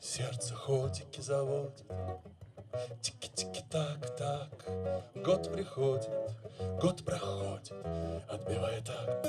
Сердце ходики заводит, тики-тики-так-так. Год приходит, год проходит, отбивая так.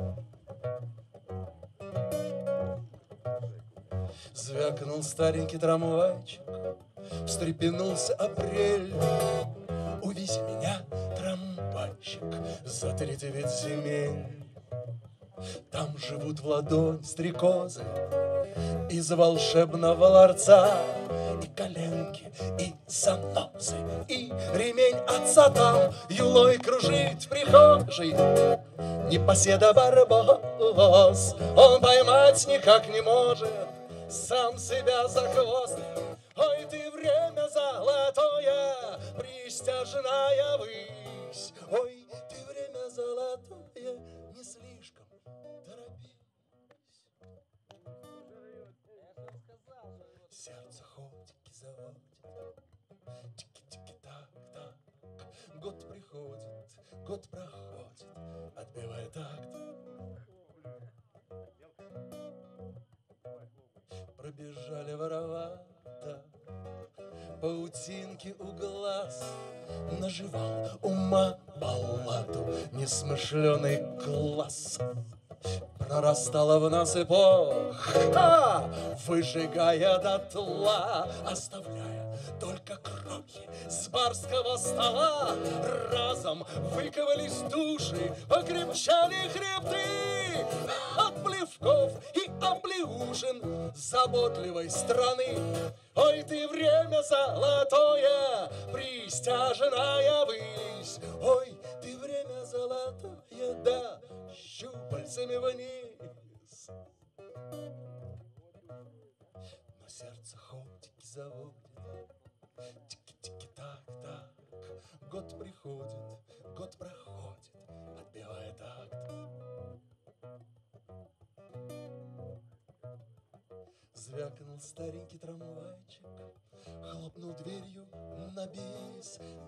Звякнул старенький трамвайчик, встрепенулся апрель. Увези меня, трамвайчик, за 39 земель. Там живут в ладонь стрекозы из волшебного ларца. И коленки, и занозы, и ремень отца там юлой кружит в прихожей. Непоседа Барбос, он поймать никак не может сам себя за хвост. Ой, ты время золотое, пристяжная высь. Ой, ты время золотое, не слишком торопись. Сердце ходики заводит, тики-тики-так-так. Год приходит, год проходит, отбивая такт. Пробежали воровато паутинки у глаз, наживал ума балладу несмышленый класс. Прорастала в нас эпоха, выжигая дотла, оставляя только крохи с барского стола. Разом выковались души, покрепчали хребты от плевков и облеужин заботливой страны. Ой, ты время золотое, пристяжная высь. Ой, ты время золотое, да, щупальцами вниз. Но сердце ходики заводит, тики-тики-так-так. Год приходит, год проходит, отбивая такт. Звякнул старенький трамвайчик, хлопнул дверью на бис.